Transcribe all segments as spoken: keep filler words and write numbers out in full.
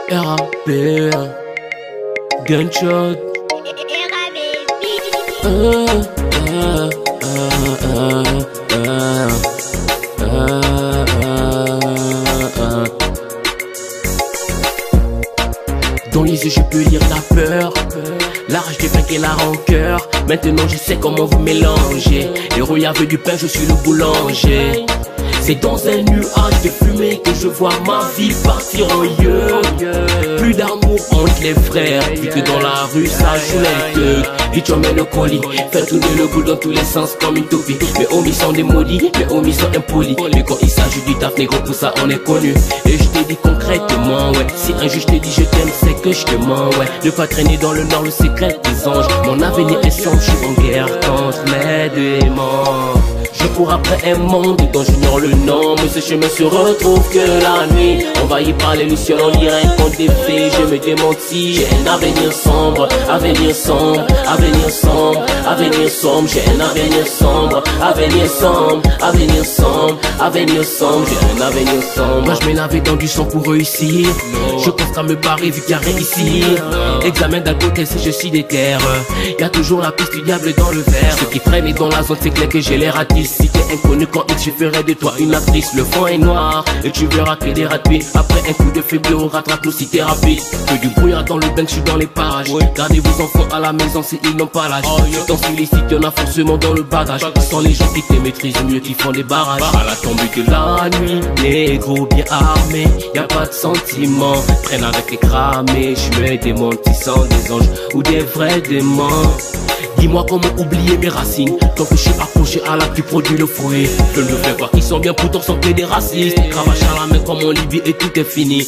R A P, Gunshot. Uh, uh, uh, uh, uh, uh, uh. Dans les yeux je peux lire la peur, la rage des vainqueurs et la rancœur. Maintenant je sais comment vous mélanger. Héros y avait du pain, je suis le boulanger. C'est dans un nuage de fumée que je vois ma vie partir en yeux. Plus d'amour entre les frères, vu que dans la rue ça joue les deux. Et tu emmènes le colis, fais tourner le boule dans tous les sens comme une toupie. Mes homies sont des maudits, mes homies sont impolis. Mais quand il s'agit du taf négro, pour ça on est connu. Et je te dis concrètement, ouais, si un jour je te dis je t'aime, c'est que je te mens, ouais. Ne pas traîner dans le nord, le secret des anges. Mon avenir est sombre, je suis en guerre contre mes démons. Je cours après un monde dont j'ignore le nom. Mais ce chemin se retrouve que la nuit. Envahi par les lucioles, on dirait un conte des fées. Je me démentis, j'ai un avenir sombre. Avenir sombre, avenir sombre, avenir sombre. J'ai un avenir sombre, avenir sombre, avenir sombre, avenir sombre. J'ai un avenir sombre. Moi je m'ai lavé dans du sang pour réussir. Je pense à me barrer vu qu'il n'y a rien ici. Examen d'alcool, si je suis des terres. Y'a toujours la piste du diable dans le verre. Ceux qui traînent dans la zone, c'est clair que j'ai l'air artiste. Si t'es inconnu quand X, je ferai de toi une actrice. Le fond est noir et tu verras que des rats. Après un coup de faiblesse, on rattrape-nous si t'es rapide. Que du brouillard dans le bank, je suis dans les parages. Gardez vos enfants à la maison si ils n'ont pas l'âge. Si t'en félicite, y'en a forcément dans le bagage. Sans les gens qui te maîtrisent mieux, qui font des barrages. À la tombée de la nuit, négro bien armé, y'a pas de sentiment. Traîne avec les cramés, je me démonte, ils sont des anges ou des vrais démons. Dis-moi comment oublier mes racines. Tant que je suis accroché à la qui produit le fruit. Je ne me fais pas qu'ils sont bien pourtant sont que des racistes. Cravache à la main comme en Libye et tout est fini.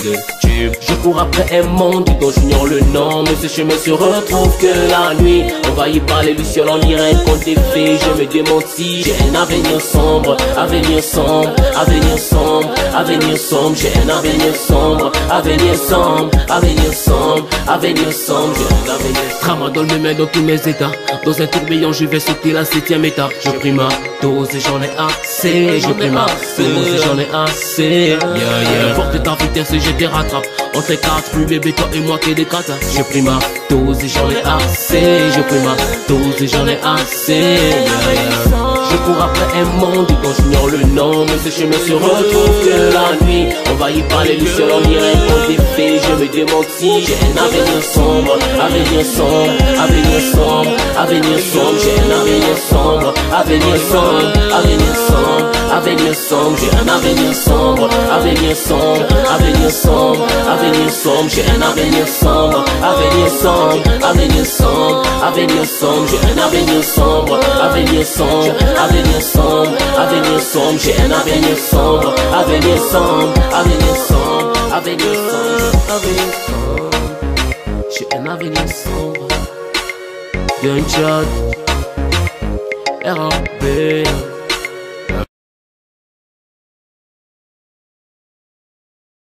Je cours après un monde dont j'ignore le nom. Mais ce chemin se retrouve que la nuit. Envahi par les lucioles, on dirait un conte des fées. Je me démentis, j'ai un avenir sombre. Avenir sombre, avenir sombre, avenir sombre. J'ai un avenir sombre, avenir sombre, avenir sombre, avenir sombre. J'ai un avenir sombre. Tramadol me met dans tous mes états. Dans un tourbillon je vais sauter la septième étape. Je pris ma dose et j'en ai assez. Je pris ma dose et j'en ai assez. Yeah yeah. Porte ta vitesse et je te rattrape. On fait quatre, plus bébé toi et moi qui des quatre. Je pris ma dose et j'en ai assez. Je pris ma dose et j'en ai assez. Yeah yeah. Je cours après un monde dont j'ignore le nom. Mais ce chemin se retrouve que la nuit. Envahi par les lucioles, on dirait un conte des fées. Je me démentis, j'ai un avenir sombre. Avenir sombre, avenir sombre, avenir sombre. J'ai un avenir sombre, avenir sombre, avenir sombre, avenir sombre. J'ai un avenir sombre, avenir sombre, avenir sombre, avenir sombre. J'ai un avenir sombre, avenir sombre, avenir sombre, avenir sombre. J'ai un avenir sombre, avenir sombre, avenir sombre, avenir sombre. J'ai un avenir sombre, avenir sombre, avenir sombre, avenir sombre, avenir sombre. J'ai un avenir sombre. Gunshot, R A P.